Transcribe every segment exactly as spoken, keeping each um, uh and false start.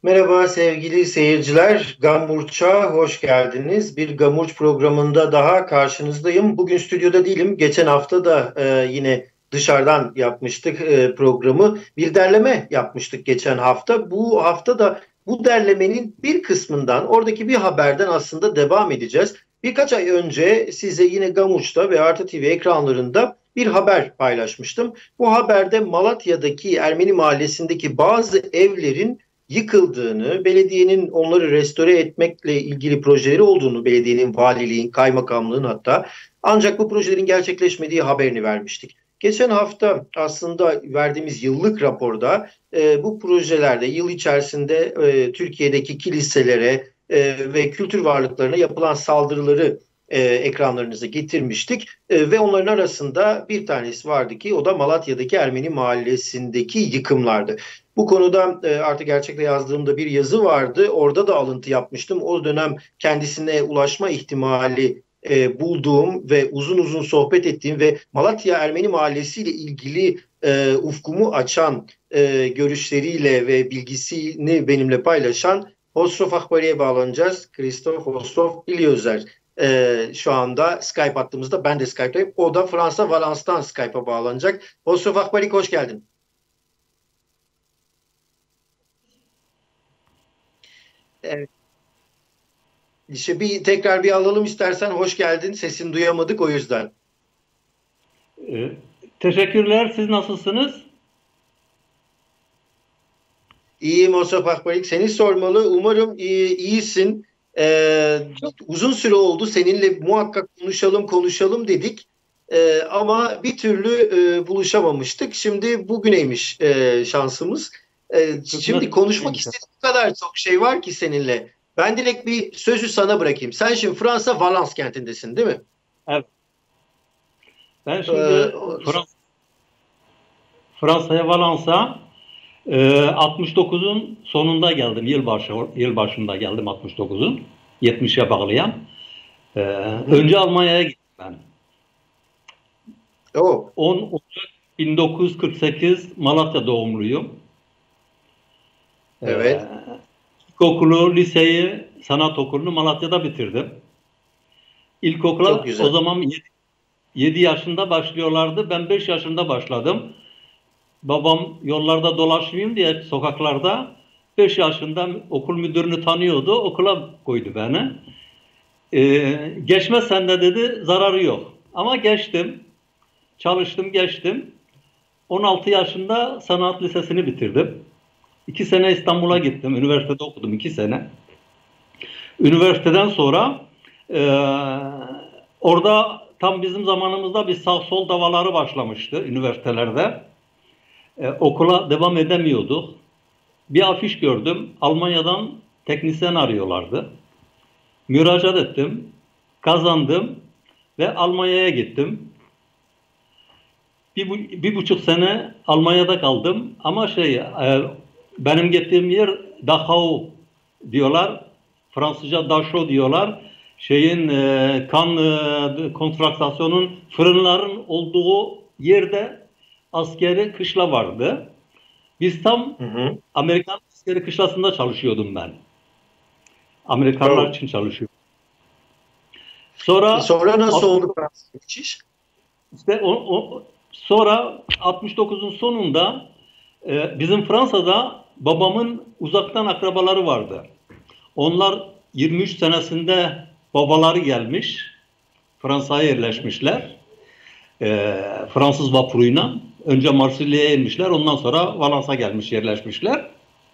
Merhaba sevgili seyirciler, Gamburç'a hoş geldiniz. Bir Gamburç programında daha karşınızdayım. Bugün stüdyoda değilim. Geçen hafta da e, yine dışarıdan yapmıştık e, programı. Bir derleme yapmıştık geçen hafta. Bu hafta da bu derlemenin bir kısmından, oradaki bir haberden aslında devam edeceğiz. Birkaç ay önce size yine Gamburç'ta ve Artı T V ekranlarında bir haber paylaşmıştım. Bu haberde Malatya'daki Ermeni mahallesindeki bazı evlerin yıkıldığını, belediyenin onları restore etmekle ilgili projeleri olduğunu, belediyenin, valiliğin, kaymakamlığın hatta ancak bu projelerin gerçekleşmediği haberini vermiştik. Geçen hafta aslında verdiğimiz yıllık raporda e, bu projelerde yıl içerisinde e, Türkiye'deki kiliselere e, ve kültür varlıklarına yapılan saldırıları e, ekranlarınıza getirmiştik e, ve onların arasında bir tanesi vardı ki o da Malatya'daki Ermeni mahallesindeki yıkımlardı. Bu konuda e, artık gerçekte yazdığımda bir yazı vardı. Orada da alıntı yapmıştım. O dönem kendisine ulaşma ihtimali e, bulduğum ve uzun uzun sohbet ettiğim ve Malatya Ermeni Mahallesi ile ilgili e, ufkumu açan e, görüşleriyle ve bilgisini benimle paylaşan Hosrov Akbari'ye bağlanacağız. Christoph Hosrov İlyozer e, şu anda Skype hattımızda. Ben de Skype'dayım. O da Fransa Valence'dan Skype'a bağlanacak. Hosrov Akbari, hoş geldin. Evet. İşte bir tekrar bir alalım istersen. Hoş geldin. Sesini duyamadık o yüzden. Ee, teşekkürler. Siz nasılsınız? İyiyim Osap Akbarik. Seni sormalı. Umarım iyi, iyisin. Ee, uzun süre oldu. Seninle muhakkak konuşalım konuşalım dedik. Ee, ama bir türlü e, buluşamamıştık. Şimdi bugüneymiş e, şansımız. Ee, şimdi konuşmak istediğim kadar çok şey var ki seninle. Ben direkt bir sözü sana bırakayım. Sen şimdi Fransa Valence kentindesin, değil mi? Evet. Ben Ee, şimdi Frans Fransa'ya, Valence'a e, altmış dokuzun sonunda geldim. Yılbaşı, yılbaşında geldim altmış dokuzun. yetmişe bağlayan. E, önce Almanya'ya gittim ben. o. on Ocak bin dokuz yüz kırk sekiz Malatya doğumluyum. Evet. E, İlkokulu, liseyi, sanat okulunu Malatya'da bitirdim. İlkokula o zaman yedi yaşında başlıyorlardı. Ben beş yaşında başladım. Babam yollarda dolaşmayayım diye sokaklarda beş yaşında okul müdürünü tanıyordu. Okula koydu beni. Ee, geçmezsen de dedi zararı yok. Ama geçtim. Çalıştım, geçtim. on altı yaşında sanat lisesini bitirdim. iki sene İstanbul'a gittim. Üniversitede okudum iki sene. Üniversiteden sonra e, orada tam bizim zamanımızda bir sağ sol davaları başlamıştı üniversitelerde. Ee, okula devam edemiyorduk. Bir afiş gördüm. Almanya'dan teknisyen arıyorlardı. Müracaat ettim. Kazandım. Ve Almanya'ya gittim. Bir, bir buçuk sene Almanya'da kaldım. Ama şey, e, benim gittiğim yer Dachau diyorlar. Fransızca Dachau diyorlar. Şeyin e, kan e, kontraksiyonun fırınların olduğu yerde askeri kışla vardı. Biz tam hı hı. Amerikan askeri kışlasında çalışıyordum ben. Amerikanlar evet. için çalışıyordum. Sonra sonra nasıl oldu Fransa'ya geçiş? İşte o, o, sonra altmış dokuzun sonunda e, bizim Fransa'da babamın uzaktan akrabaları vardı. Onlar yirmi üç senesinde babaları gelmiş. Fransa'ya yerleşmişler. E, Fransız vapuruyla. Önce Marsilya'ya inmişler. Ondan sonra Valence'a gelmiş, yerleşmişler.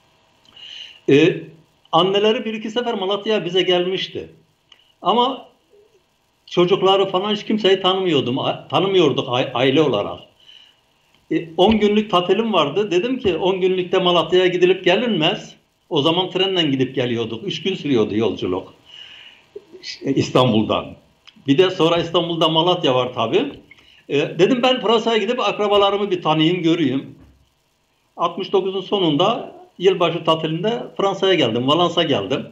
E, anneleri bir iki sefer Malatya'ya bize gelmişti. Ama çocukları falan hiç kimseyi tanımıyordum. Tanımıyorduk aile olarak. E, on günlük tatilim vardı. Dedim ki on günlükte Malatya'ya gidilip gelinmez. O zaman trenle gidip geliyorduk. Üç gün sürüyordu yolculuk. İstanbul'dan. Bir de sonra İstanbul'da Malatya var tabii. E, dedim ben Fransa'ya gidip akrabalarımı bir tanıyayım, göreyim. altmış dokuzun sonunda yılbaşı tatilinde Fransa'ya geldim, Valence'a geldim.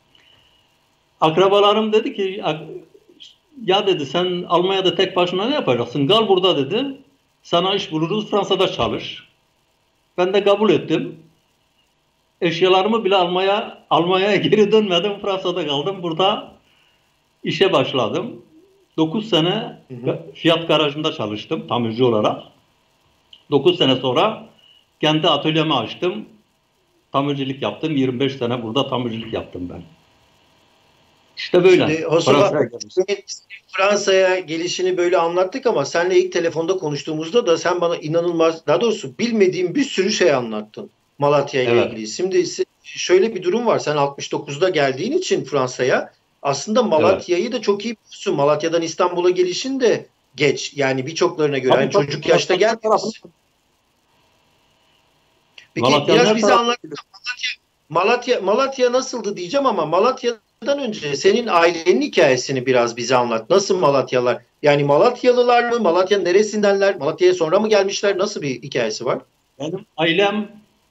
Akrabalarım dedi ki, ya dedi sen Almanya'da tek başına ne yapacaksın? Kal burada dedi. Sana iş buluruz, Fransa'da çalış. Ben de kabul ettim. eşyalarımı bile almaya Almanya'ya geri dönmedim. Fransa'da kaldım. Burada işe başladım. dokuz sene hı hı. Fiat garajında çalıştım tamirci olarak. dokuz sene sonra kendi atölyemi açtım. Tamircilik yaptım. yirmi beş sene burada tamircilik yaptım ben. İşte böyle. Şimdi Fransa'ya Fransa'ya gelişini böyle anlattık ama seninle ilk telefonda konuştuğumuzda da sen bana inanılmaz, daha doğrusu bilmediğim bir sürü şey anlattın Malatya ile evet. ilgili. Şimdi şöyle bir durum var. Sen altmış dokuzda geldiğin için Fransa'ya aslında Malatya'yı evet. da çok iyi biliyorsun. Malatya'dan İstanbul'a gelişin de geç. Yani birçoklarına göre. Yani çocuk yaşta gelmişsin. Peki Malatya biraz bize anlat. Malatya, Malatya, Malatya nasıldı diyeceğim ama Malatya'dan önce senin ailenin hikayesini biraz bize anlat. Nasıl Malatyalılar? Yani Malatyalılar mı? Malatya neresindenler? Malatya'ya sonra mı gelmişler? Nasıl bir hikayesi var? Benim ailem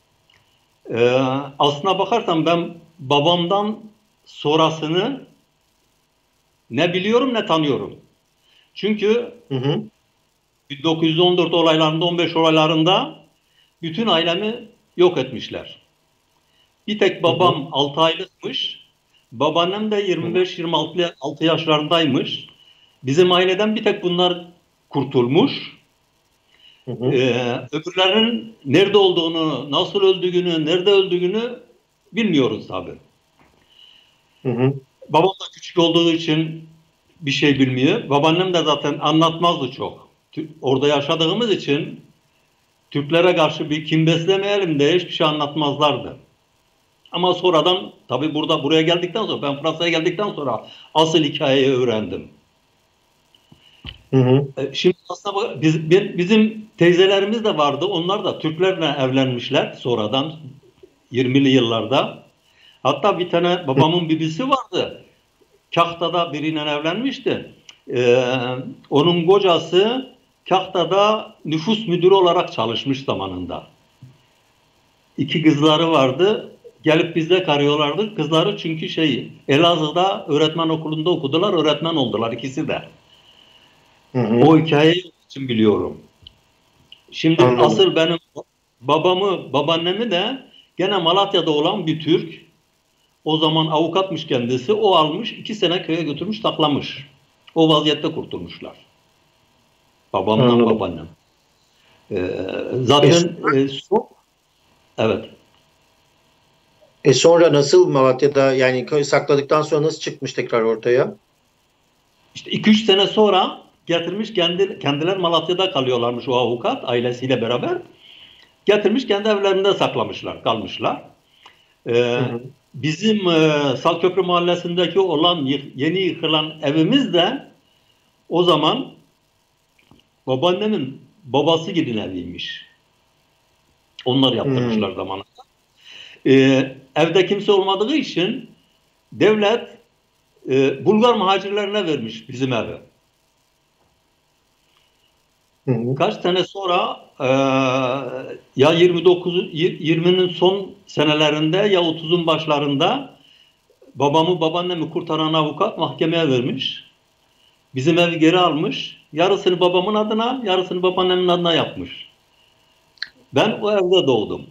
e, aslına bakarsan ben babamdan sonrasını ne biliyorum ne tanıyorum. Çünkü hı hı. bin dokuz yüz on dört olaylarında, on beş olaylarında bütün ailemi yok etmişler. Bir tek babam altı aylıkmış. Babaannem de yirmi beş yirmi altı yaşlarındaymış. Bizim aileden bir tek bunlar kurtulmuş. Hı hı. Ee, öbürlerinin nerede olduğunu, nasıl öldüğünü, nerede öldüğünü bilmiyoruz tabii. Hı hı. Babam da küçük olduğu için bir şey bilmiyor. Babaannem de zaten anlatmazdı çok. Orada yaşadığımız için Türklere karşı bir kin beslemeyelim de hiçbir şey anlatmazlardı. Ama sonradan tabii burada buraya geldikten sonra, ben Fransa'ya geldikten sonra asıl hikayeyi öğrendim. Hı hı. Şimdi aslında biz, bizim teyzelerimiz de vardı. Onlar da Türklerle evlenmişler sonradan yirmili yıllarda. Hatta bir tane babamın bibisi vardı. Kahta'da biriyle evlenmişti. Ee, onun kocası Kahta'da nüfus müdürü olarak çalışmış zamanında. İki kızları vardı. Gelip bizde karıyorlardı. Kızları çünkü şey Elazığ'da öğretmen okulunda okudular. Öğretmen oldular ikisi de. Hı hı. O hikayeyi için biliyorum. Şimdi Anladım. Asıl benim babamı, babaannemi de gene Malatya'da olan bir Türk. O zaman avukatmış kendisi. O almış, iki sene köye götürmüş, saklamış. O vaziyette kurtulmuşlar. Babamdan Anladım. babaannem. Ee, zaten e, son, evet. E sonra nasıl Malatya'da yani sakladıktan sonra nasıl çıkmış tekrar ortaya? İşte iki üç sene sonra getirmiş kendi kendiler Malatya'da kalıyorlarmış o avukat ailesiyle beraber. Getirmiş kendi evlerinde saklamışlar, kalmışlar. Ee, hı hı. Bizim e, Salköprü mahallesindeki olan yeni yıkılan evimiz de o zaman babaannemin babası gibi eviymiş. Onlar yaptırmışlar hmm. zamanında. Ee, evde kimse olmadığı için devlet e, Bulgar muhacirlerine vermiş bizim evi. Hmm. Kaç sene sonra e, ya yirmi dokuz yirminin son senelerinde ya otuzun başlarında babamı babaannemi kurtaran avukat mahkemeye vermiş. Bizim evi geri almış. Yarısını babamın adına, yarısını babaannemin adına yapmış. Ben o evde doğdum.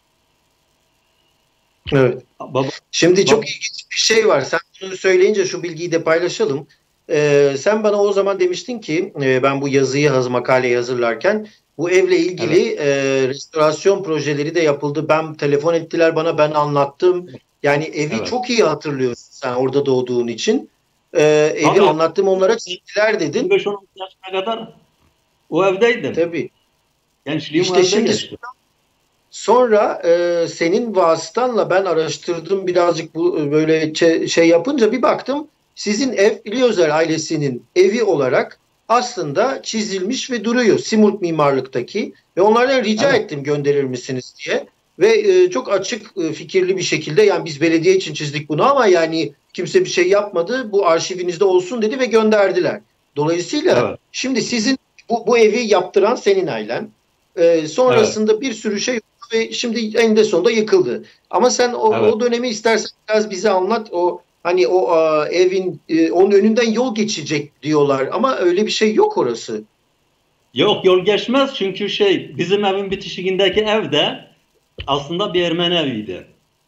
Evet. Baba, Şimdi baba, çok ilginç bir şey var. Sen bunu söyleyince şu bilgiyi de paylaşalım. Ee, sen bana o zaman demiştin ki e, ben bu yazıyı, makaleyi hazırlarken bu evle ilgili evet. e, restorasyon projeleri de yapıldı. Ben telefon ettiler bana, ben anlattım. Yani evi evet. çok iyi hatırlıyorsun sen orada doğduğun için. Ee, evi Tabii. anlattım onlara, çektiler dedin. beş on yaşına kadar o evdeydim. Tabii. Gençliğim işte şimdi geçti. Sonra e, senin vasıtanla ben araştırdım birazcık, bu böyle şey yapınca bir baktım sizin ev İlyözer ailesinin evi olarak aslında çizilmiş ve duruyor Simurg mimarlıktaki ve onlardan rica evet. ettim gönderir misiniz diye ve e, çok açık e, fikirli bir şekilde, yani biz belediye için çizdik bunu ama yani kimse bir şey yapmadı, bu arşivinizde olsun dedi ve gönderdiler. Dolayısıyla evet. şimdi sizin bu, bu evi yaptıran senin ailen, e, sonrasında evet. bir sürü şey ve şimdi eninde sonunda yıkıldı. Ama sen o, evet. o dönemi istersen biraz bize anlat. O hani o a, evin e, onun önünden yol geçecek diyorlar ama öyle bir şey yok orası. Yok, yol geçmez çünkü şey bizim evin bitişiğindeki evde aslında bir Ermeni eviydi.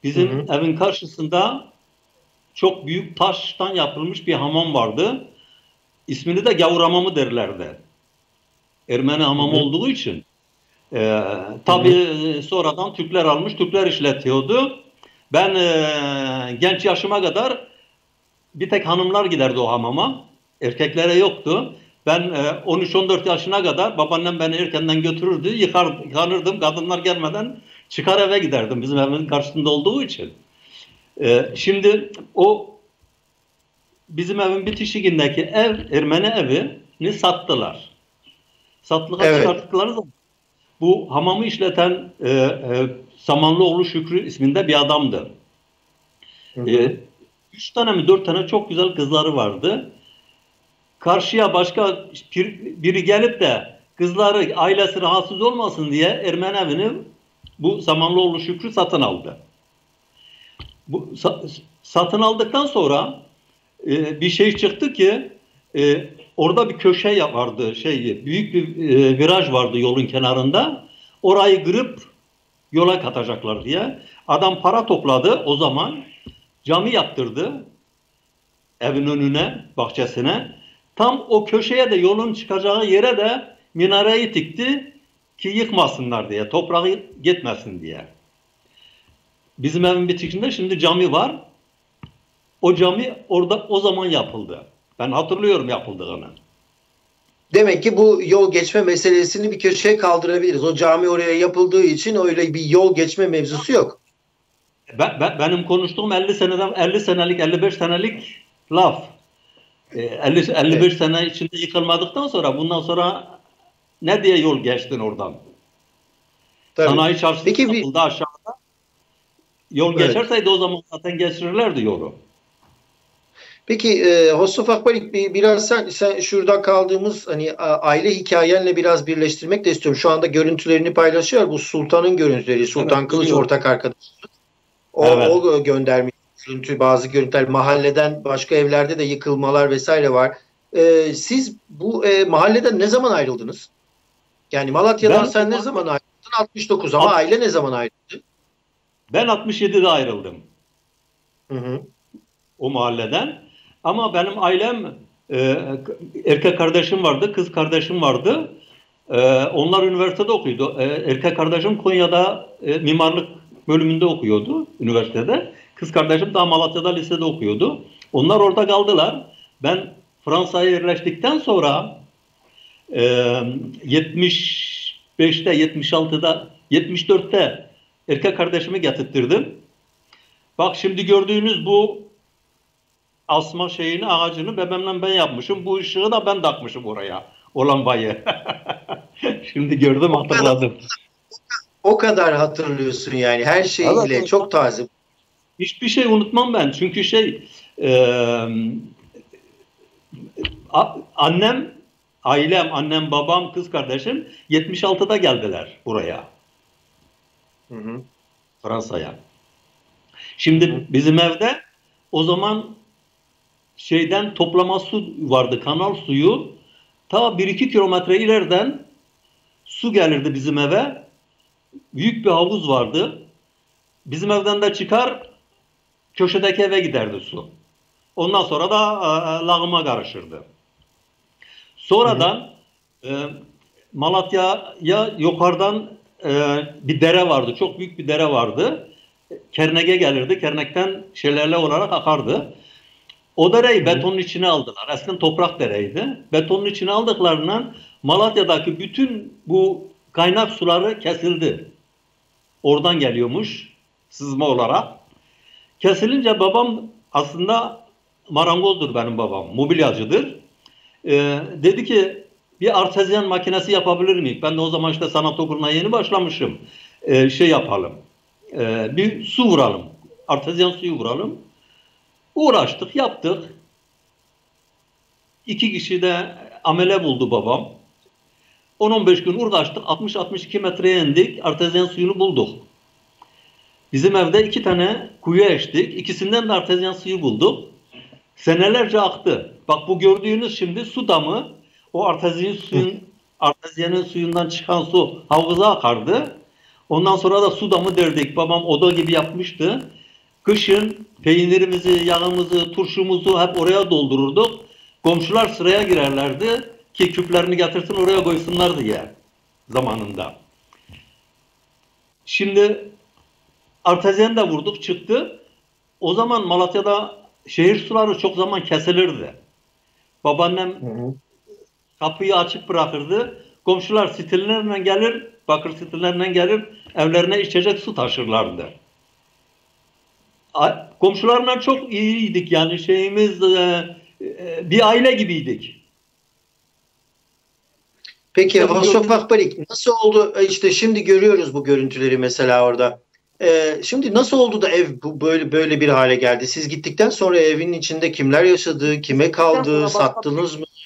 Bizim hı hı. evin karşısında çok büyük taştan yapılmış bir hamam vardı. İsmini de gavur hamamı derlerdi. Ermeni Hı hamamı hı. olduğu için. Ee, Hı hı. tabii sonradan Türkler almış, Türkler işletiyordu. Ben e, genç yaşıma kadar bir tek hanımlar giderdi o hamama. Erkeklere yoktu. Ben e, on üç on dört yaşına kadar babaannem beni erkenden götürürdü. Yıkar, yıkanırdım. Kadınlar gelmeden çıkar eve giderdim. Bizim evimizin karşısında olduğu için. E, şimdi o bizim evin bitişiğindeki ev, Ermeni evini sattılar. Satılığa Evet. çıkarttıkları zaman bu hamamı işleten e, e, Samanlıoğlu Şükrü isminde bir adamdı. Hı E, hı. üç tane mi dört tane çok güzel kızları vardı. Karşıya başka biri gelip de kızları, ailesi rahatsız olmasın diye Ermeni evini bu Samanlıoğlu Şükrü satın aldı. Bu satın aldıktan sonra e, bir şey çıktı ki e, orada bir köşe vardı, şey büyük bir e, viraj vardı yolun kenarında. Orayı kırıp yola katacaklar diye. Adam para topladı o zaman. Cami yaptırdı evin önüne, bahçesine. Tam o köşeye de yolun çıkacağı yere de minareyi dikti ki yıkmasınlar diye, toprağı gitmesin diye. Bizim evin bitişinde şimdi cami var. O cami orada o zaman yapıldı. Ben hatırlıyorum yapıldığını. Demek ki bu yol geçme meselesini bir köşeye kaldırabiliriz. O cami oraya yapıldığı için öyle bir yol geçme mevzusu yok. Ben, ben, benim konuştuğum elli seneden elli senelik elli beş senelik laf. elli elli beş Evet. sene içinde yıkılmadıktan sonra bundan sonra ne diye yol geçtin oradan? Tabii. Sanayi çarşısı Peki bir yapıldı aşağıda. Yol evet. geçerseydi o zaman zaten geçirirlerdi yolu. Peki e, Hosuf Akbalik bir, biraz sen, sen şurada kaldığımız hani a- aile hikayenle biraz birleştirmek de istiyorum. Şu anda görüntülerini paylaşıyor. Bu Sultan'ın görüntüleri. Evet, Sultan Kılıç görüyorum. ortak arkadaş. O, Evet. o göndermiş görüntü, bazı görüntüler mahalleden başka evlerde de yıkılmalar vesaire var. E, siz bu e, mahalleden ne zaman ayrıldınız? Yani Malatya'dan Ben sen ne zaman ayrıldın? altmış dokuz ama aile ne zaman ayrıldı? ben altmış yedide ayrıldım Hı hı. o mahalleden. Ama benim ailem e, erkek kardeşim vardı, kız kardeşim vardı. E, onlar üniversitede okuyordu. E, erkek kardeşim Konya'da e, mimarlık bölümünde okuyordu üniversitede. Kız kardeşim daha Malatya'da lisede okuyordu. Onlar orada kaldılar. Ben Fransa'ya yerleştikten sonra e, yetmiş beşte, yetmiş altıda, yetmiş dörtte erkek kardeşimi getirttirdim. Bak şimdi gördüğünüz bu asma şeyini, ağacını babamla ben yapmışım. Bu ışığı da ben takmışım oraya. O lambayı. Şimdi gördüm, O kadar, hatırladım. o kadar hatırlıyorsun yani her Evet, şeyiyle evet. çok taze. Hiçbir şey unutmam ben. Çünkü şey e, a, annem, ailem, annem, babam, kız kardeşim yetmiş altıda geldiler buraya. Hı hı. Fransa'ya. Hı hı. Şimdi bizim evde o zaman şeyden toplama su vardı, kanal suyu. Ta bir iki kilometre ileriden su gelirdi bizim eve. Büyük bir havuz vardı. Bizim evden de çıkar, köşedeki eve giderdi su. Ondan sonra da e, lağıma karışırdı. Hı hı. Sonradan e, Malatya'ya yukarıdan e, bir dere vardı. Çok büyük bir dere vardı. Kernek'e gelirdi. Kernek'ten şelale olarak akardı. O dereyi Hı hı. betonun içine aldılar. Eskiden toprak dereydi. Betonun içine aldıklarından Malatya'daki bütün bu kaynak suları kesildi. Oradan geliyormuş sızma olarak. Kesilince babam aslında marangozdur benim babam. Mobilyacıdır. Ee, dedi ki bir artezyen makinesi yapabilir miyim? Ben de o zaman işte sanat okuluna yeni başlamışım. Ee, şey yapalım. Ee, bir su vuralım. Artezyen suyu vuralım. Uğraştık, yaptık. İki kişi de amele buldu babam. on on beş gün uğraştık. altmış altmış iki metreye indik. Artezyen suyunu bulduk. Bizim evde iki tane kuyu eştik. İkisinden de artezyen suyu bulduk. Senelerce aktı. Bak bu gördüğünüz şimdi su damı. O artezyen Hı suyun, artezyenin suyundan çıkan su havuza akardı. Ondan sonra da su damı derdik. Babam oda gibi yapmıştı. Kışın peynirimizi, yağımızı, turşumuzu hep oraya doldururduk. Komşular sıraya girerlerdi ki küplerini getirsin oraya koysunlar diye zamanında. Şimdi artezyen de vurduk çıktı. O zaman Malatya'da şehir suları çok zaman kesilirdi. Babaannem hı hı. kapıyı açık bırakırdı. Komşular stillerle gelir, bakır stillerle gelir, evlerine içecek su taşırlardı. Komşularla çok iyiydik yani şeyimiz e, e, bir aile gibiydik. Peki Hoşaf Akbarik nasıl oldu? İşte şimdi görüyoruz bu görüntüleri mesela orada. Ee, şimdi nasıl oldu da ev bu, böyle böyle bir hale geldi? Siz gittikten sonra evin içinde kimler yaşadı, kime kaldı, sattınız mı?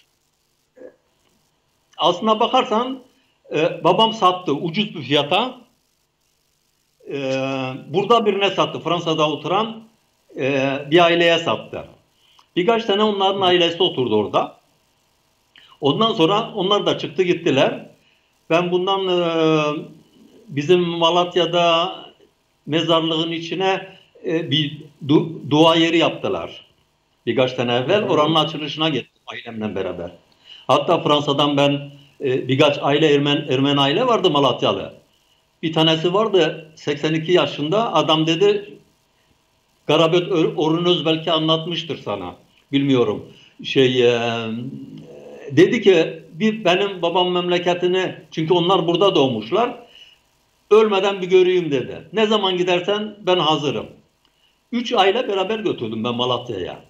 Aslına bakarsan e, babam sattı ucuz bir fiyata. E, burada birine sattı. Fransa'da oturan e, bir aileye sattı. Birkaç sene onların ailesi oturdu orada. Ondan sonra onlar da çıktı gittiler. Ben bundan e, bizim Malatya'da mezarlığın içine e, bir du dua yeri yaptılar. Birkaç sene evvel oranın açılışına gittim ailemle beraber. Hatta Fransa'dan ben e, birkaç aile Ermen, Ermen aile vardı Malatyalı. Bir tanesi vardı seksen iki yaşında adam dedi Garabet Orunöz belki anlatmıştır sana. Bilmiyorum. Şey e, dedi ki bir benim babam memleketini çünkü onlar burada doğmuşlar. Ölmeden bir göreyim dedi. Ne zaman gidersen ben hazırım. Üç aile beraber götürdüm ben Malatya'ya.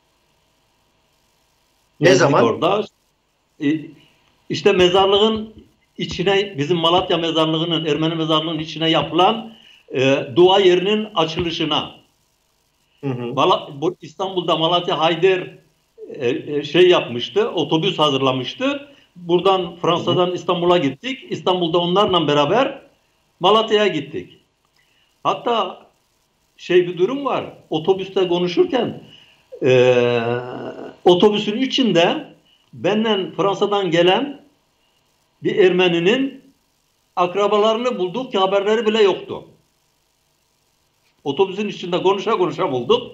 Ne Gezdik zaman? Orada. İşte mezarlığın içine, bizim Malatya mezarlığının, Ermeni mezarlığının içine yapılan e, dua yerinin açılışına. Hı hı. Mal İstanbul'da Malatya Hayder e, şey yapmıştı, otobüs hazırlamıştı. Buradan Fransa'dan İstanbul'a gittik. İstanbul'da onlarla beraber Malatya'ya gittik. Hatta şey bir durum var. Otobüste konuşurken e, otobüsün içinde benden Fransa'dan gelen bir Ermeninin akrabalarını bulduk ki haberleri bile yoktu. Otobüsün içinde konuşa konuşa bulduk.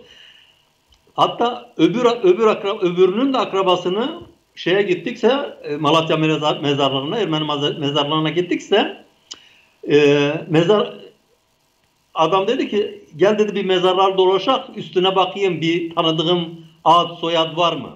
Hatta öbür öbür akra, öbürünün de akrabasını şeye gittikse Malatya mezar, mezarlığına, Ermeni mezarlığına gittikse e, mezar adam dedi ki gel dedi bir mezarlar dolaşak üstüne bakayım bir tanıdığım ad soyad var mı?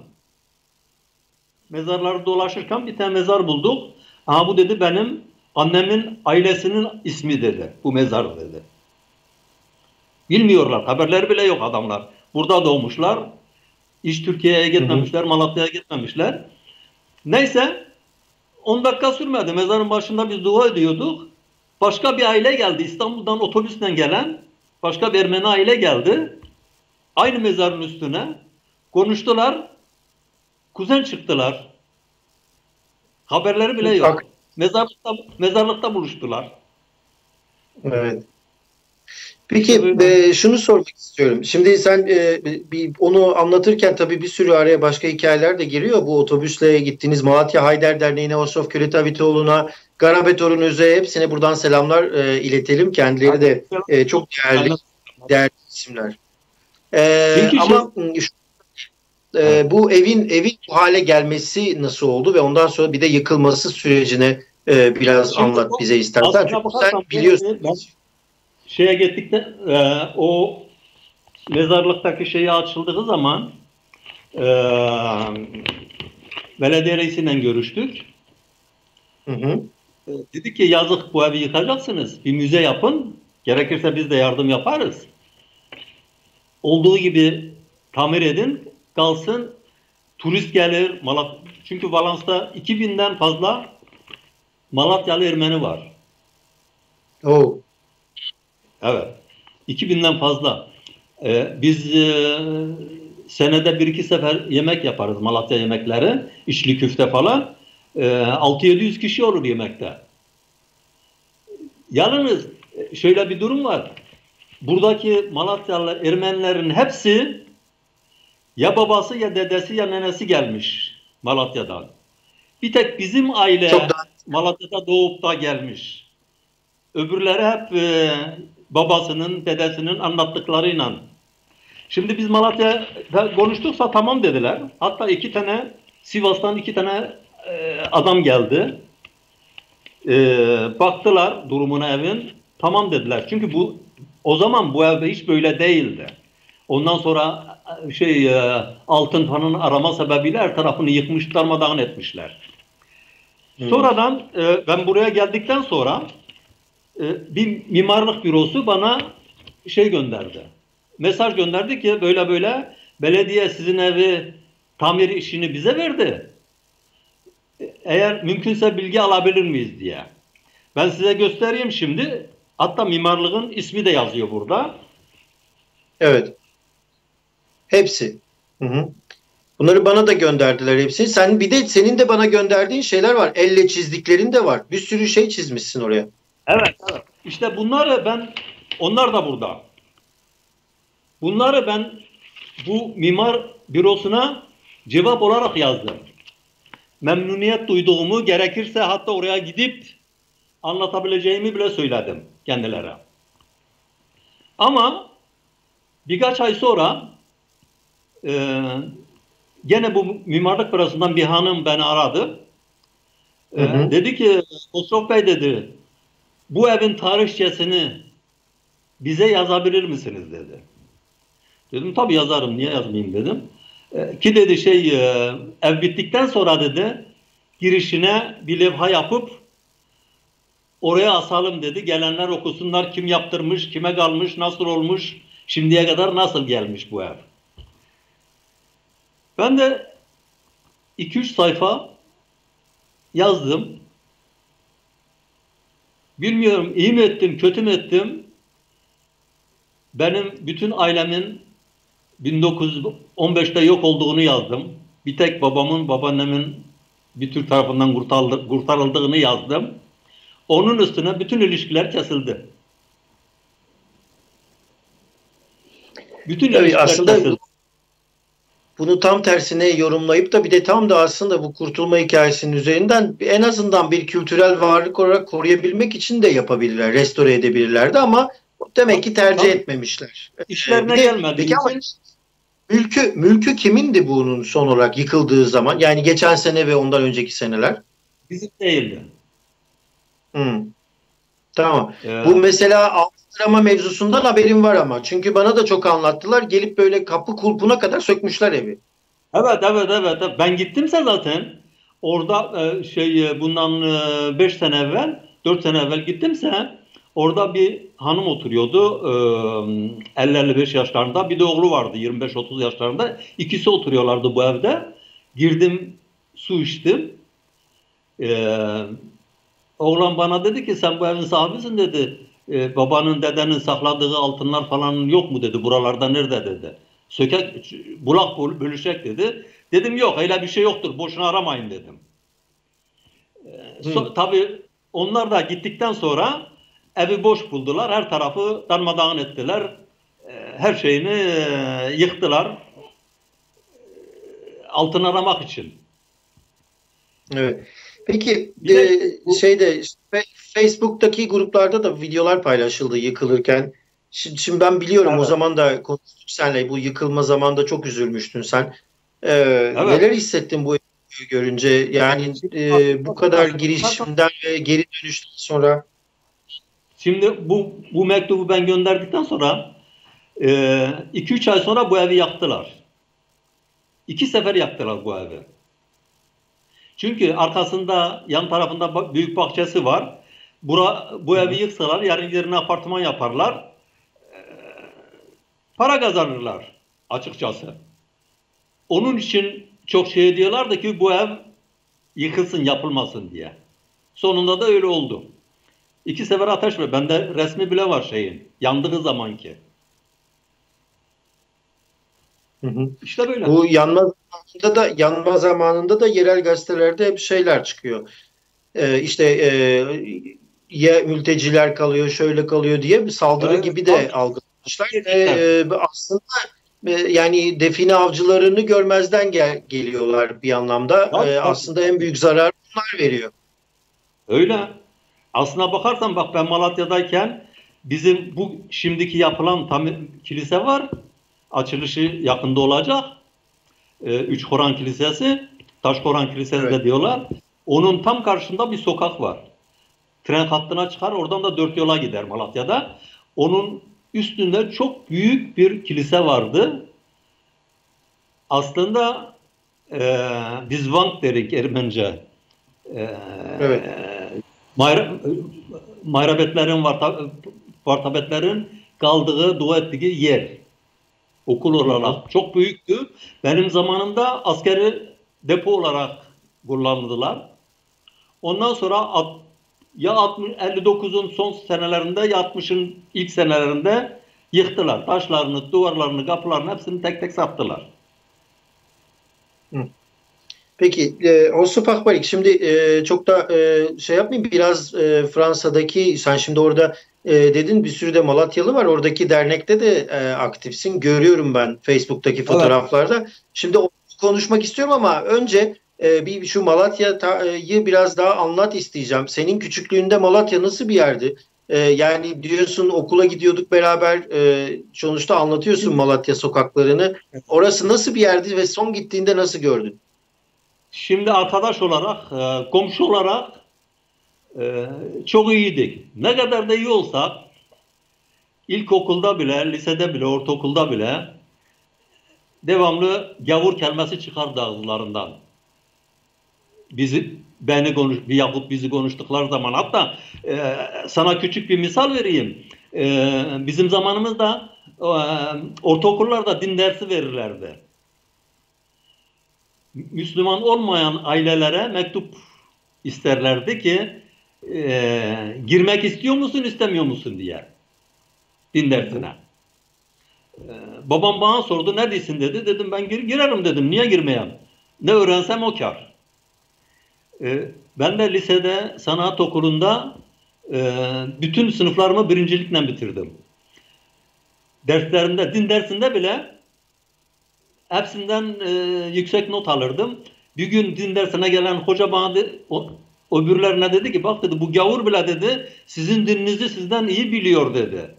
Mezarları dolaşırken bir tane mezar bulduk. Aha bu dedi benim annemin ailesinin ismi dedi. Bu mezar dedi. Bilmiyorlar. Haberleri bile yok adamlar. Burada doğmuşlar. Hiç Türkiye'ye gitmemişler. Malatya'ya gitmemişler. Neyse on dakika sürmedi. Mezarın başında biz dua ediyorduk. Başka bir aile geldi. İstanbul'dan otobüsle gelen başka bir Ermeni aile geldi. Aynı mezarın üstüne konuştular. Kuzen çıktılar. Haberleri bile yok. Mezarlıkta, mezarlıkta buluştular. Evet. Peki e, şunu sormak istiyorum. Şimdi sen e, bir onu anlatırken tabii bir sürü araya başka hikayeler de giriyor. Bu otobüsle gittiğiniz Malatya Hayder Derneği'ne, Hoşaf Küretavitoğlu'na, Garabet Orunöz'e hepsine buradan selamlar e, iletelim. Kendileri de e, çok değerli, değerli isimler. E, ama şu, e, bu evin evin bu hale gelmesi nasıl oldu ve ondan sonra bir de yıkılması sürecini e, biraz Şimdi anlat bize istersen. Çünkü sen biliyorsun. Ben şeye gittik de e, o mezarlıktaki şeyi açıldığı zaman e, belediye reisiyle görüştük. Hı hı. E, dedik ki yazık bu evi yıkacaksınız. Bir müze yapın. Gerekirse biz de yardım yaparız. Olduğu gibi tamir edin. Kalsın. Turist gelir. Malat Çünkü Valans'ta iki binden fazla Malatyalı Ermeni var. Oh. Evet. iki binden fazla. Ee, biz e, senede bir iki sefer yemek yaparız. Malatya yemekleri. İçli köfte falan. E, altı yedi yüz kişi olur yemekte. Yalnız şöyle bir durum var. Buradaki Malatyalı Ermenilerin hepsi ya babası ya dedesi ya nenesi gelmiş Malatya'dan. Bir tek bizim aile Malatya'da doğup da gelmiş. Öbürleri hep e, babasının, dedesinin anlattıklarıyla. Şimdi biz Malatya'da konuştuksa tamam dediler. Hatta iki tane Sivas'tan iki tane e, adam geldi. E, baktılar durumuna evin. Tamam dediler. Çünkü bu o zaman bu evde hiç böyle değildi. Ondan sonra şey e, altın panını arama sebebiyle her tarafını yıkmış, darmadağın etmişler. Hmm. Sonradan e, ben buraya geldikten sonra e, bir mimarlık bürosu bana şey gönderdi. Mesaj gönderdi ki böyle böyle belediye sizin evi tamir işini bize verdi. Eğer mümkünse bilgi alabilir miyiz diye. Ben size göstereyim şimdi. Hatta mimarlığın ismi de yazıyor burada. Evet. Hepsi. Hı hı. Bunları bana da gönderdiler hepsi. Sen bir de senin de bana gönderdiğin şeyler var. Elle çizdiklerin de var. Bir sürü şey çizmişsin oraya. Evet, evet. İşte bunları ben, onlar da burada. Bunları ben bu mimar bürosuna cevap olarak yazdım. Memnuniyet duyduğumu, gerekirse hatta oraya gidip anlatabileceğimi bile söyledim kendilerine. Ama birkaç ay sonra e, gene bu mimarlık bürosundan bir hanım beni aradı. E, hı hı. Dedi ki, Osrok Bey dedi, bu evin tarihçesini bize yazabilir misiniz dedi. Dedim tabii yazarım, niye yazmayayım dedim. E, ki dedi şey e, ev bittikten sonra dedi girişine bir levha yapıp oraya asalım dedi. Gelenler okusunlar, kim yaptırmış, kime kalmış, nasıl olmuş, şimdiye kadar nasıl gelmiş bu ev. Ben de iki üç sayfa yazdım. Bilmiyorum iyi mi ettim, kötü mü ettim. Benim bütün ailemin bin dokuz yüz on beşte yok olduğunu yazdım. Bir tek babamın, babaannemin bir Türk tarafından kurtarıldığını yazdım. Onun üstüne bütün ilişkiler kesildi. Bütün Tabii ilişkiler aslında kesildi. Bunu tam tersine yorumlayıp da bir de tam da aslında bu kurtulma hikayesinin üzerinden en azından bir kültürel varlık olarak koruyabilmek için de yapabilirler, restore edebilirlerdi ama demek ki tercih Tabii. etmemişler. İşlerine de, gelmedi. Peki ama mülkü, mülkü kimindi bunun son olarak yıkıldığı zaman? Yani geçen sene ve ondan önceki seneler? Bizim değildi. Hmm. Tamam. Ee, bu mesela altınlama mevzusundan haberim var ama. Çünkü bana da çok anlattılar. Gelip böyle kapı kulpuna kadar sökmüşler evi. Evet, evet, evet. Ben gittimse zaten orada e, şey bundan beş sene evvel, dört sene evvel gittimse orada bir hanım oturuyordu. E, elli elli beş yaşlarında. Bir de oğlu vardı yirmi beş otuz yaşlarında. İkisi oturuyorlardı bu evde. Girdim, su içtim. Eee Oğlan bana dedi ki sen bu evin sahibisin dedi. Ee, babanın dedenin sakladığı altınlar falan yok mu dedi. Buralarda nerede dedi. Sökek, bulak bölüşecek dedi. Dedim yok öyle bir şey yoktur. Boşuna aramayın dedim. Ee, so, tabii onlar da gittikten sonra evi boş buldular. Her tarafı darmadağın ettiler. Ee, her şeyini e, yıktılar. Altın aramak için. Evet. Peki e, bu, şeyde Facebook'taki gruplarda da videolar paylaşıldı yıkılırken. Şimdi, şimdi ben biliyorum evet. O zaman da konuştuk seninle bu yıkılma zamanında çok üzülmüştün sen. Ee, evet. Neler hissettin bu videoyu görünce? Yani e, bu kadar girişimden ve geri dönüşten sonra. Şimdi bu bu mektubu ben gönderdikten sonra iki üç ay sonra bu evi yaktılar. İki sefer yaktılar bu evi. Çünkü arkasında yan tarafında büyük bahçesi var. Bura, bu evi yıksalar yarın yerine apartman yaparlar. Ee, para kazanırlar açıkçası. Onun için çok şey diyorlardı ki bu ev yıkılsın yapılmasın diye. Sonunda da öyle oldu. İki sefer ateş var. Bende resmi bile var şeyin. Yandığı zamanki. Hı hı. İşte böyle. Bu yanma zamanında da yanma zamanında da yerel gazetelerde hep şeyler çıkıyor. Ee, işte e, ya mülteciler kalıyor, şöyle kalıyor diye bir saldırı evet, gibi de algılamışlar. Ee, aslında e, yani define avcılarını görmezden gel geliyorlar bir anlamda. Ee, aslında en büyük zarar bunlar veriyor. Öyle. Aslına bakarsan bak, ben Malatya'dayken bizim bu şimdiki yapılan tam kilise var. Açılışı yakında olacak. Ee, Üç Koran Kilisesi. Taş Koran Kilisesi evet. de diyorlar. Onun tam karşısında bir sokak var. Tren hattına çıkar, oradan da dört yola gider Malatya'da. Onun üstünde çok büyük bir kilise vardı. Aslında e, biz vank derik Ermence. E, evet. Mayra, mayrabetlerin, vartabetlerin kaldığı, dua ettiği yer. Okul olarak Hı. çok büyüktü. Benim zamanımda askeri depo olarak kullanıldılar. Ondan sonra ya elli dokuzun son senelerinde ya altmışın ilk senelerinde yıktılar. Taşlarını, duvarlarını, kapılarını hepsini tek tek sattılar. Hı. Peki, e, Osip Akbarik, şimdi e, çok da e, şey yapmayayım, biraz e, Fransa'daki, sen şimdi orada e, dedin bir sürü de Malatyalı var, oradaki dernekte de e, aktifsin, görüyorum ben Facebook'taki fotoğraflarda. Evet. Şimdi konuşmak istiyorum ama önce e, bir şu Malatya'yı biraz daha anlat isteyeceğim. Senin küçüklüğünde Malatya nasıl bir yerdi? E, yani diyorsun okula gidiyorduk beraber, e, sonuçta anlatıyorsun Malatya sokaklarını. Orası nasıl bir yerdi ve son gittiğinde nasıl gördün? Şimdi arkadaş olarak, komşu olarak çok iyiydik. Ne kadar da iyi olsak, ilkokulda bile, lisede bile, ortaokulda bile devamlı gavur kelimesi çıkardı ağızlarından. Bizi, beni konuş, yahut bizi konuştukları zaman, hatta e, sana küçük bir misal vereyim. E, bizim zamanımızda e, ortaokullarda din dersi verirlerdi. Müslüman olmayan ailelere mektup isterlerdi ki e, girmek istiyor musun, istemiyor musun diye din dersine. E, babam bana sordu, ne diyorsun dedi. Dedim ben gir, girerim dedim. Niye girmeyeyim? Ne öğrensem o kar. E, ben de lisede sanat okulunda e, bütün sınıflarımı birincilikle bitirdim. Derslerinde, din dersinde bile hepsinden e, yüksek not alırdım. Bir gün din dersine gelen hoca bana de, o, öbürlerine dedi ki bak dedi, bu gavur bile dedi sizin dininizi sizden iyi biliyor dedi.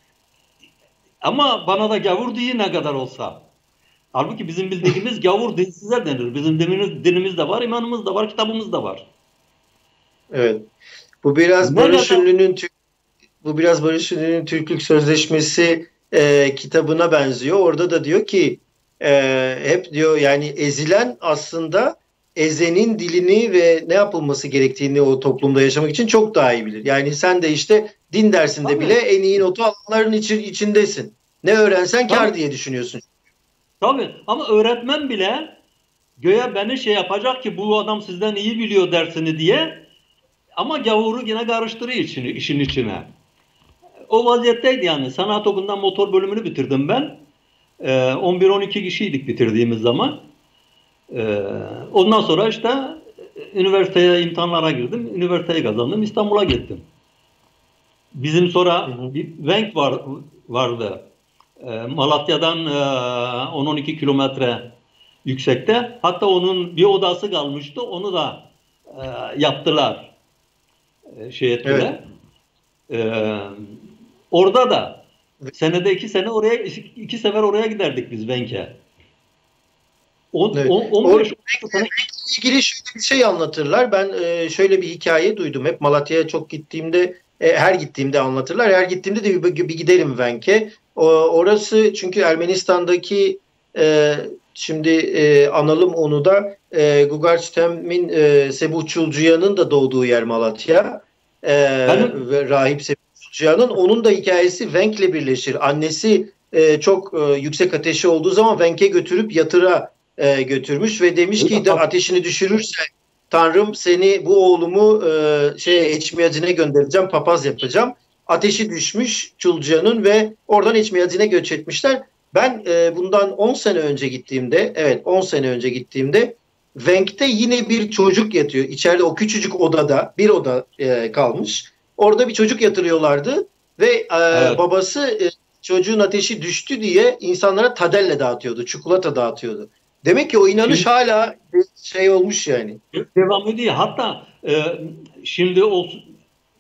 Ama bana da gavur diye ne kadar olsa. Halbuki bizim bildiğimiz gavur dinsize denir. Bizim dinimiz, dinimiz de var, imanımız da var, kitabımız da var. Evet. Bu biraz ne Barış Ünlü'nün bu biraz Barış Ünlü'nün Türklük Sözleşmesi e, kitabına benziyor. Orada da diyor ki e, hep diyor yani ezilen aslında ezenin dilini ve ne yapılması gerektiğini o toplumda yaşamak için çok daha iyi bilir. Yani sen de işte din dersinde Tabii. bile en iyi notu alanların için, içindesin. Ne öğrensen Tabii. kar diye düşünüyorsun. Tabii, ama öğretmen bile göğe beni şey yapacak ki bu adam sizden iyi biliyor dersini diye, ama gavuru yine karıştırıyor işin, işin içine. O vaziyetteydi yani. Sanat okulundan motor bölümünü bitirdim ben. Ee, on bir on iki kişiydik bitirdiğimiz zaman. Ee, ondan sonra işte üniversiteye imtihanlara girdim. Üniversiteyi kazandım. İstanbul'a gittim. Bizim sonra hı hı. bir Venk var, vardı. Ee, Malatya'dan e, on on iki kilometre yüksekte. Hatta onun bir odası kalmıştı. Onu da e, yaptılar. E, şey ettiler. Evet. E, orada da senede iki sene oraya iki sefer oraya giderdik biz Venk'e. Evet. Orada ilgili şöyle bir şey anlatırlar. Ben e, şöyle bir hikaye duydum. Hep Malatya'ya çok gittiğimde, e, her gittiğimde anlatırlar. Her gittiğimde de bir, bir giderim Venk'e. Orası çünkü Ermenistan'daki e, şimdi e, analım onu da e, Gugarçtem'in e, Sebuh Çulcuyan'ın da doğduğu yer Malatya. E, ve Rahip Sebuh Çulcuyan'ın, onun da hikayesi Venk'le birleşir. Annesi e, çok e, yüksek ateşi olduğu zaman Venk'e götürüp yatıra e, götürmüş ve demiş ki de ateşini düşürürse Tanrım seni, bu oğlumu e, şey Eçmiyacı'na göndereceğim, papaz yapacağım. Ateşi düşmüş Çulcuyan'ın ve oradan Eçmiyacı'na göç etmişler. Ben e, bundan on sene önce gittiğimde, evet on sene önce gittiğimde Venk'te yine bir çocuk yatıyor. İçeride o küçücük odada bir oda e, kalmış. Orada bir çocuk yatırıyorlardı ve e, evet. babası e, çocuğun ateşi düştü diye insanlara tadelle dağıtıyordu, çikolata dağıtıyordu. Demek ki o inanış şimdi, hala şey olmuş yani. Devam ediyor. Hatta e, şimdi o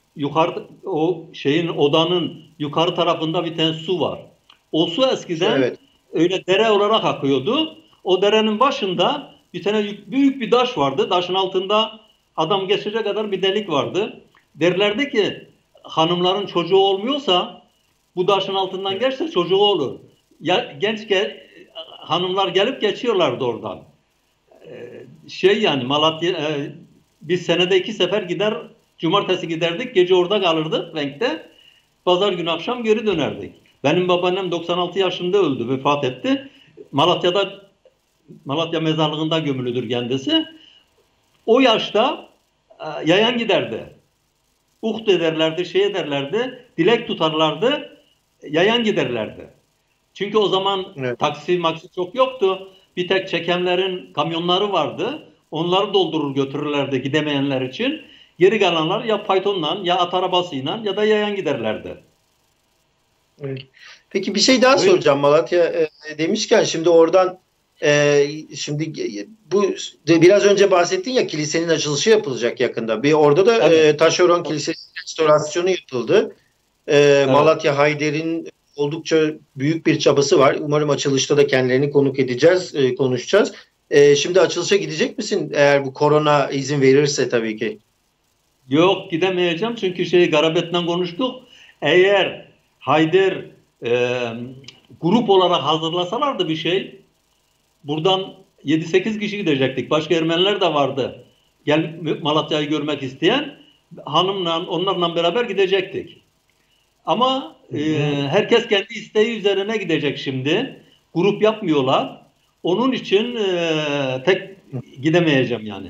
yukarı o şeyin odanın yukarı tarafında bir tane su var. O su eskiden evet. öyle dere olarak akıyordu. O derenin başında bir tane büyük bir taş vardı. Taşın altında adam geçecek kadar bir delik vardı. Derlerdi ki hanımların çocuğu olmuyorsa bu taşın altından geçse çocuğu olur. Ya, genç gel, hanımlar gelip geçiyorlardı oradan. Ee, şey yani Malatya e, biz senede iki sefer gider, cumartesi giderdik, gece orada kalırdık renkte. Pazar günü akşam geri dönerdik. Benim babaannem doksan altı yaşında öldü, vefat etti. Malatya'da Malatya mezarlığında gömülüdür kendisi. O yaşta e, yayan giderdi. Uhd ederlerdi, şey ederlerdi, dilek tutarlardı, yayan giderlerdi. Çünkü o zaman evet. taksi maksi çok yoktu. Bir tek çekenlerin kamyonları vardı. Onları doldurur götürürlerdi gidemeyenler için. Geri kalanlar ya faytonla ya at arabasıyla ya da yayan giderlerdi. Evet. Peki bir şey daha evet. soracağım Malatya e, demişken şimdi oradan e, şimdi bu biraz önce bahsettin ya kilisenin açılışı yapılacak yakında. Bir orada da evet. e, Taşeron Kilisesi restorasyonu yapıldı. E, evet. Malatya Hayder'in oldukça büyük bir çabası var. Umarım açılışta da kendilerini konuk edeceğiz, e, konuşacağız. E, şimdi açılışa gidecek misin? Eğer bu korona izin verirse tabii ki. Yok gidemeyeceğim çünkü şey Garabet'ten konuştuk. Eğer Hayder e, grup olarak hazırlasalardı bir şey buradan yedi sekiz kişi gidecektik. Başka Ermeniler de vardı. Gel Malatya'yı görmek isteyen hanımla onlarla beraber gidecektik. Ama e, herkes kendi isteği üzerine gidecek şimdi. Grup yapmıyorlar. Onun için e, tek gidemeyeceğim yani.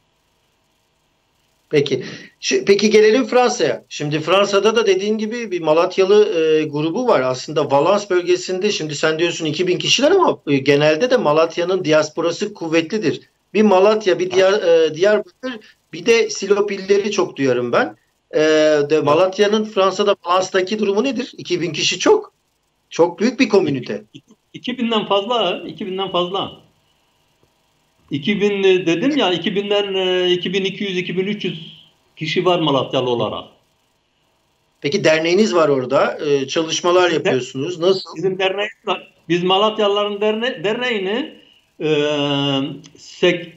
Peki. Şu, peki gelelim Fransa'ya. Şimdi Fransa'da da dediğin gibi bir Malatyalı e, grubu var. Aslında Valence bölgesinde şimdi sen diyorsun iki bin kişiler ama e, genelde de Malatya'nın diasporası kuvvetlidir. Bir Malatya, bir Diyar, e, Diyarbakır, bir de Silopilleri çok duyarım ben. E, de Malatya'nın Fransa'da Valence'daki durumu nedir? iki bin kişi çok. Çok büyük bir komünite. iki binden fazla. iki binden fazla. iki bin dedim ya iki binden iki bin iki yüz iki bin üç yüz kişi var Malatyalı olarak. Peki derneğiniz var orada. Ee, çalışmalar bizim yapıyorsunuz. Nasıl? Bizim derneğimiz var. Biz Malatyalıların derne derneğini e, sek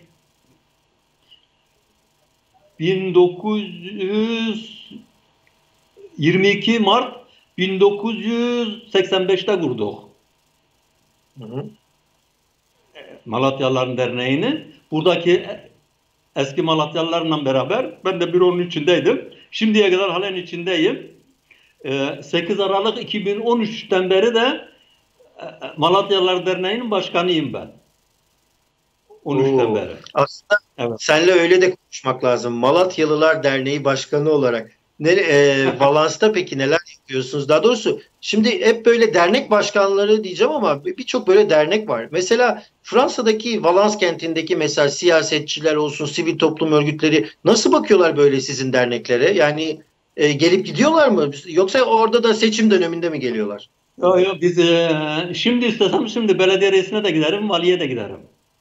bin dokuz yüz yirmi iki Mart bin dokuz yüz seksen beş'te kurduk. Hı hı. Malatyalıların derneğini. Buradaki eski Malatyalılarla beraber ben de büronun içindeydim. Şimdiye kadar halen içindeyim. sekiz Aralık iki bin on üç'ten beri de Malatyalılar Derneği'nin başkanıyım ben. on üç'ten beri. Aslında evet. Seninle öyle de konuşmak lazım. Malatyalılar Derneği Başkanı olarak. Ne, e, Valence'da peki neler yapıyorsunuz? Daha doğrusu şimdi hep böyle dernek başkanları diyeceğim ama birçok böyle dernek var. Mesela Fransa'daki Valence kentindeki mesela siyasetçiler olsun, sivil toplum örgütleri nasıl bakıyorlar böyle sizin derneklere? Yani e, gelip gidiyorlar mı? Yoksa orada da seçim döneminde mi geliyorlar? Yok yok biz e, şimdi istesem şimdi belediye reisine de giderim, valiye de giderim.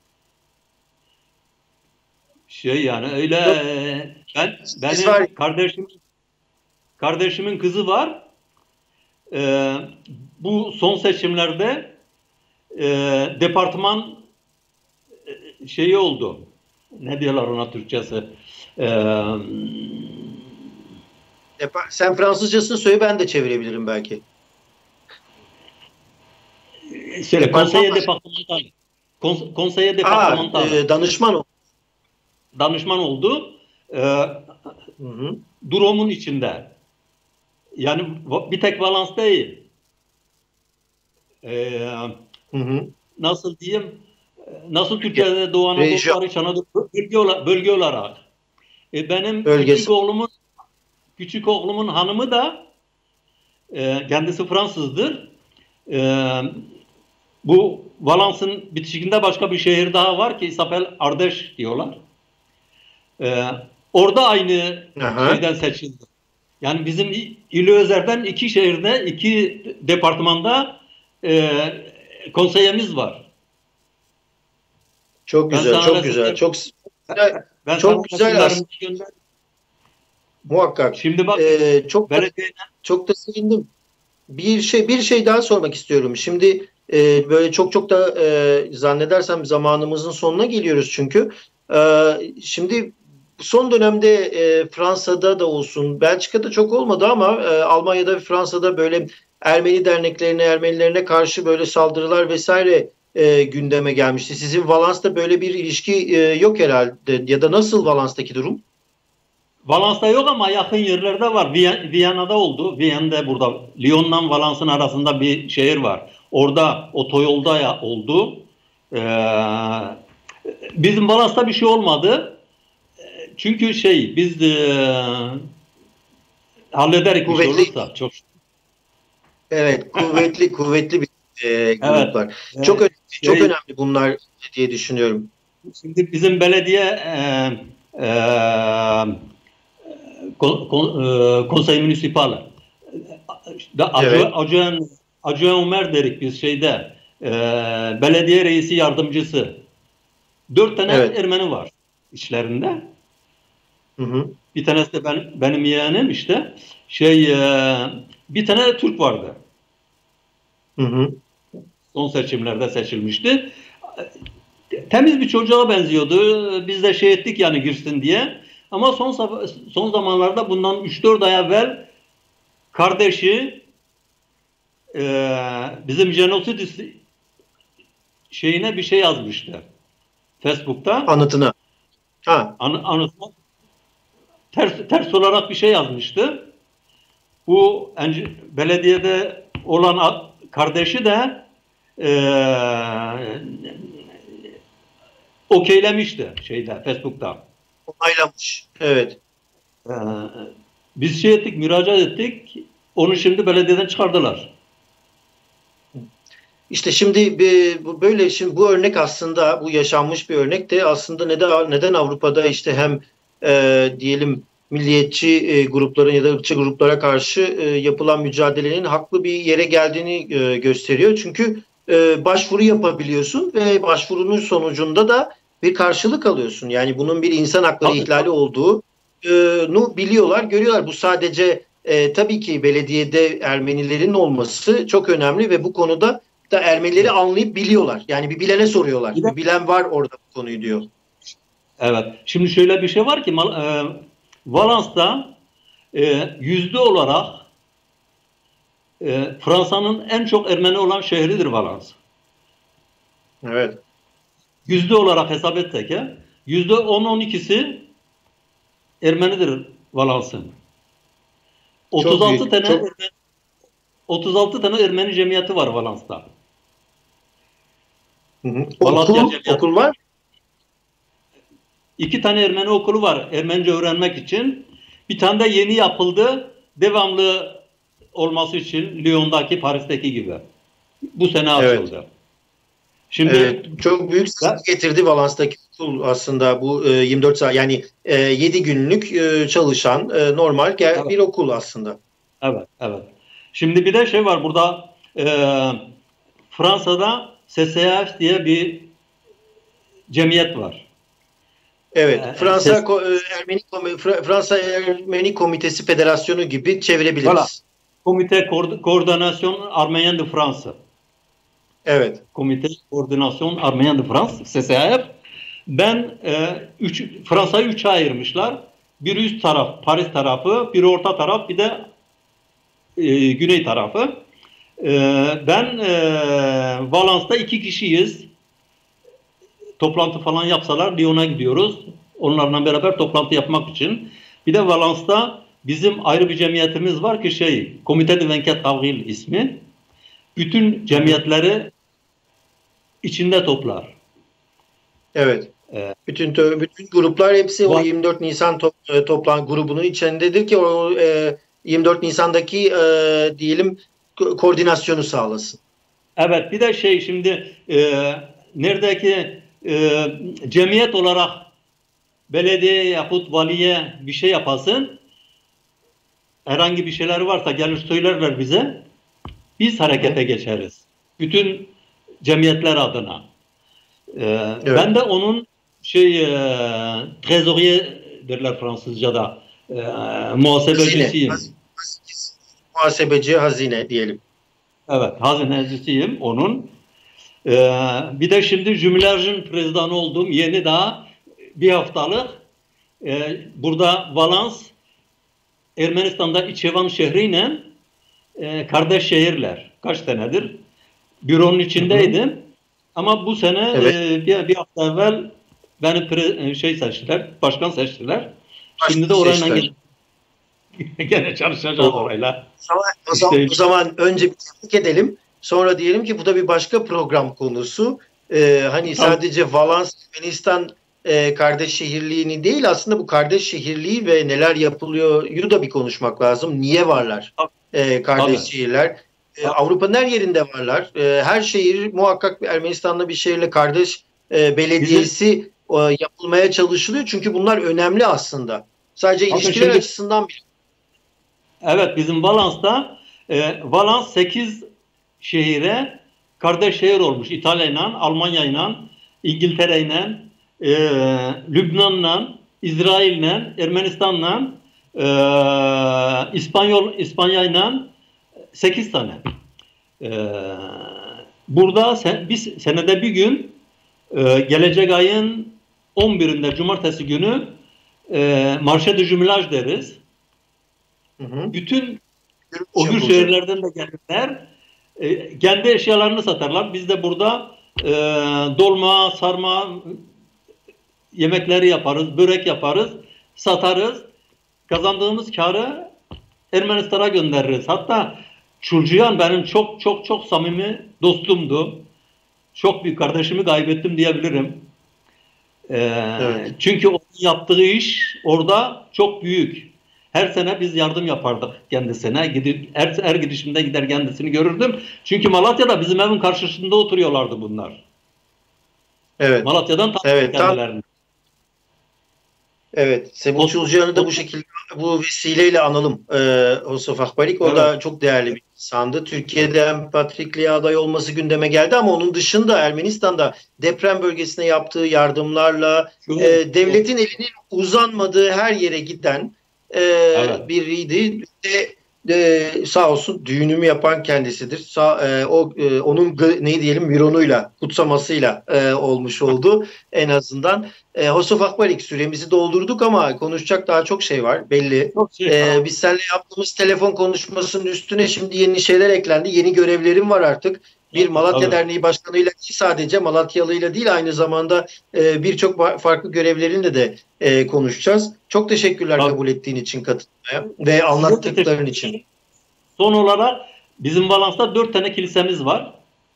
Şey yani öyle e, ben benim var. kardeşim Kardeşimin kızı var. Ee, bu son seçimlerde e, departman e, şeyi oldu. Ne diyorlar ona Türkçesi? Ee, Sen Fransızcasını söyle ben de çevirebilirim belki. Şöyle konseye departemental. Kons konseye departemental. E, danışman oldu. Danışman oldu. Ee, hı hı. Durumun içinde. Yani bir tek Valence değil. Ee, hı hı. Nasıl diyeyim? Nasıl Türkiye'de Doğu Anadolu var, İç Anadolu bölge, olarak, bölge olarak. E benim Bölgesi. küçük oğlumun küçük oğlumun hanımı da e, kendisi Fransızdır. E, bu Valence'ın bitişiğinde başka bir şehir daha var ki İsapel Ardeş diyorlar. E, orada aynı Aha. şeyden seçildi. Yani bizim İl Özer'den iki şehirde, iki departmanda e, konseyemiz var. Çok güzel, çok güzel, çok güzel. Ben çok güzel. Muhakkak. Şimdi bak Ee, çok da, belediye çok da sevindim. Bir şey bir şey daha sormak istiyorum. Şimdi e, böyle çok çok da e, zannedersem zamanımızın sonuna geliyoruz çünkü. E, şimdi son dönemde e, Fransa'da da olsun, Belçika'da çok olmadı ama e, Almanya'da ve Fransa'da böyle Ermeni derneklerine, Ermenilerine karşı böyle saldırılar vesaire e, gündeme gelmişti. Sizin Valans'ta böyle bir ilişki e, yok herhalde ya da nasıl Valans'taki durum? Valans'ta yok ama yakın yerlerde var. Viy- Viyana'da oldu. Viyana'da burada. Lyon'la Valans'ın arasında bir şehir var. Orada otoyolda ya oldu. Ee, bizim Valans'ta bir şey olmadı. Çünkü şey biz e, hallederek bir şey Kuvvetli, olursa çok. evet, kuvvetli kuvvetli bir e, Evet. gruplar. Çok E, önemli, çok şey, önemli bunlar diye düşünüyorum. şimdi bizim belediye e, e, kon, kon, e, konsey munisipal da Evet, Acıen Acıen Ömer derik biz şeyde e, belediye reisi yardımcısı. Dört tane evet. Ermeni var içlerinde. Hı hı, Bir tanesi de ben, benim yeğenim işte. Şey e, bir tane de Türk vardı. hı hı. Son seçimlerde seçilmişti. Temiz bir çocuğa benziyordu. Biz de şey ettik yani girsin diye. Ama son son zamanlarda bundan üç dört ay evvel kardeşi e, bizim jenosit şeyine bir şey yazmıştı. Facebook'ta. Anıtına. Ha, An, anısına ters, ters olarak bir şey yazmıştı. Bu belediyede olan kardeşi de e, okeylemişti şeyde Facebook'ta. onaylamış. Evet. Ee, biz şey ettik, müracaat ettik. Onu şimdi belediyeden çıkardılar. İşte şimdi bir- bu böyle şimdi bu örnek aslında bu yaşanmış bir örnek de aslında neden neden Avrupa'da işte hem e, diyelim milliyetçi e, grupların ya da ırkçı gruplara karşı e, yapılan mücadelenin haklı bir yere geldiğini e, gösteriyor. Çünkü e, başvuru yapabiliyorsun ve başvurunun sonucunda da bir karşılık alıyorsun. Yani bunun bir insan hakları Tabii, ihlali tabii. olduğunu biliyorlar, görüyorlar. Bu sadece e, tabii ki belediyede Ermenilerin olması çok önemli ve bu konuda da Ermenileri anlayıp biliyorlar. Yani bir bilene soruyorlar. Bir de, Bir bilen var orada bu konuyu diyor. evet. Şimdi şöyle bir şey var ki e, Valans'ta e, yüzde olarak e, Fransa'nın en çok Ermeni olan şehridir Valans. Evet. Yüzde olarak hesap etsek ya, yüzde on on ikisi Ermenidir Valans'ın. Çok otuz altı büyük. tane Çok. Ermeni, otuz altı tane Ermeni cemiyeti var Valans'ta. Hı hı. Malatya Okul, Cemiyeti. okul var. İki tane Ermeni okulu var Ermenice öğrenmek için. Bir tane de yeni yapıldı. Devamlı olması için Lyon'daki, Paris'teki gibi. Bu sene Evet. açıldı. Şimdi Evet. Çok büyük ben, sıkıntı getirdi Valans'taki okul aslında bu e, yirmi dört saat yani e, yedi günlük e, çalışan e, normal evet, bir okul aslında. evet, evet. Şimdi bir de şey var burada e, Fransa'da S S A F diye bir cemiyet var. Evet. E, Fransa ses, Ko- e, Ermeni Komi- Fra- Fransa Ermeni Komitesi Federasyonu gibi voilà. çevirebiliriz. Komite Koordinasyon Arménienne de France. Evet. Komite Koordinasyon Arménienne de France, S S A F. Ben e, üç, Fransa'yı üçe ayırmışlar. Bir üst taraf Paris tarafı, bir orta taraf, bir de e, güney tarafı. E, ben e, Valans'ta iki kişiyiz. Toplantı falan yapsalar Lyon'a gidiyoruz. Onlarla beraber toplantı yapmak için. Bir de Valans'ta bizim ayrı bir cemiyetimiz var ki şey, Komite de Venket Avril ismi. Bütün cemiyetleri içinde toplar. Evet. E, Bütün bütün gruplar hepsi o Val yirmi dört Nisan top, e, toplan grubunun içindedir ki o e, yirmi dört Nisan'daki e, diyelim ko- koordinasyonu sağlasın. Evet, bir de şey şimdi e, neredeki e, cemiyet olarak belediye yahut valiye bir şey yapasın, herhangi bir şeyler varsa gelir söylerler bize, biz Hı hı. harekete geçeriz. Bütün cemiyetler adına. E, Evet. ben de onun şey e, trezoriye derler Fransızca'da. e, muhasebecisiyim. Hazine. Muhasebeci hazine diyelim. Evet, hazinecisiyim onun. Ee, bir de şimdi Jumelaj'ın prezidanı olduğum yeni daha bir haftalık e, burada Valens, Ermenistan'da İçevan şehriyle e, kardeş şehirler. Kaç senedir büronun içindeydim. Hı hı. Ama bu sene evet. e, bir, bir hafta evvel beni pre, şey seçtiler, başkan seçtiler. Başkan şimdi de orayla gene, gene çalışacağız orayla. O zaman, o, zaman, işte, o zaman önce bir tebrik edelim. Sonra diyelim ki bu da bir başka program konusu. Ee, hani tamam. Sadece Valens, Ermenistan e, kardeş şehirliğini değil, aslında bu kardeş şehirliği ve neler yapılıyor da bir konuşmak lazım. Niye varlar e, kardeş tamam. şehirler? E, Avrupa'nın her yerinde varlar. E, her şehir muhakkak Ermenistan'da bir şehirle kardeş e, belediyesi e, yapılmaya çalışılıyor. Çünkü bunlar önemli aslında. Sadece Bakın ilişkiler şimdi, açısından bir. Evet, bizim Valens'ta e, Valens sekiz şehire kardeş şehir olmuş. İtalya'yla, Almanya'yla, İngiltere'yle, e, Lübnan'la, İsrail'le, Ermenistan'la, e, İspanyol, İspanya'yla sekiz tane. E, burada sen, biz senede bir gün e, gelecek ayın on birinde cumartesi günü e, Marché de Jumelage deriz. Hı hı. Bütün o gün şehirlerden de gelirler. E, kendi eşyalarını satarlar. Biz de burada e, dolma, sarma yemekleri yaparız, börek yaparız, satarız. Kazandığımız karı Ermenistan'a göndeririz. Hatta Çulcuyan benim çok çok çok samimi dostumdu. Çok büyük kardeşimi kaybettim diyebilirim. E, evet. Çünkü onun yaptığı iş orada çok büyük. Her sene biz yardım yapardık kendisine. Gidip, her, her gidişimde gider kendisini görürdüm. Çünkü Malatya'da bizim evin karşısında oturuyorlardı bunlar. Evet. Malatya'dan evet, kendilerini. Evet. Sebu Çulcuyan'ı da bu şekilde, bu vesileyle analım. Ee, Hosef Akbarik. O evet. da çok değerli bir insandı. Türkiye'de empatrikliğe aday olması gündeme geldi ama onun dışında Ermenistan'da deprem bölgesine yaptığı yardımlarla e, devletin elinin uzanmadığı her yere giden Ee, evet. biriydi. De, de, sağ olsun düğünümü yapan kendisidir. Sağ, e, o e, onun ne diyelim mironuyla, kutsamasıyla e, olmuş oldu en azından. E, Hosef Akbarik, süremizi doldurduk ama konuşacak daha çok şey var belli. Çok şey, e, tamam. Biz seninle yaptığımız telefon konuşmasının üstüne şimdi yeni şeyler eklendi. Yeni görevlerim var artık. Bir Malatya Tabii. Derneği Başkanı'yla değil, sadece Malatyalı'yla değil, aynı zamanda e, birçok farklı görevlerinle de e, konuşacağız. Çok teşekkürler Tabii. kabul ettiğin için, katılmaya ve anlattıkların için. Son olarak bizim Valens'ta dört tane kilisemiz var.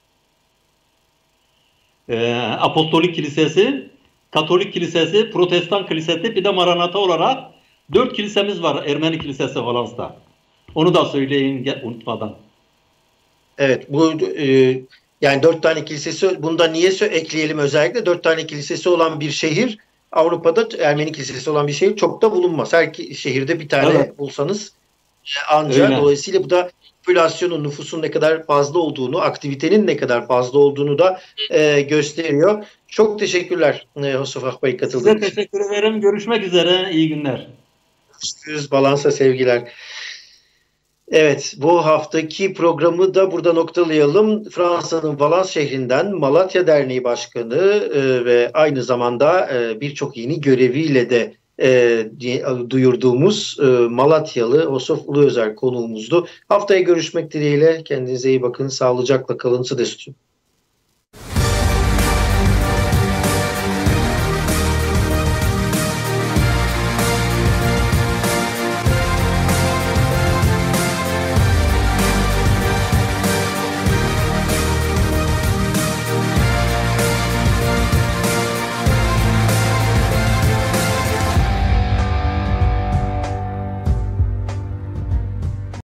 E, Apostolik Kilisesi, Katolik Kilisesi, Protestan Kilisesi, bir de Maranata olarak dört kilisemiz var Ermeni Kilisesi Valens'ta. Onu da söyleyin unutmadan. Evet, bu e, yani dört tane kilisesi, bunda niye ekleyelim özellikle? Dört tane kilisesi olan bir şehir, Avrupa'da Ermeni kilisesi olan bir şehir çok da bulunmaz. Her şehirde bir tane evet. bulsanız ancak. Öyle. Dolayısıyla bu da popülasyonun, nüfusun ne kadar fazla olduğunu, aktivitenin ne kadar fazla olduğunu da e, gösteriyor. Çok teşekkürler e, Hosef Akbarik katıldığınız için. Size teşekkür ederim. Görüşmek üzere. İyi günler. Görüşürüz. Balansa sevgiler. Evet, bu haftaki programı da burada noktalayalım. Fransa'nın Valens şehrinden Malatya Derneği Başkanı e, ve aynı zamanda e, birçok yeni göreviyle de e, duyurduğumuz e, Malatyalı Hosef Uluözer konuğumuzdu. Haftaya görüşmek dileğiyle. Kendinize iyi bakın. Sağlıcakla kalın. Sıdestü.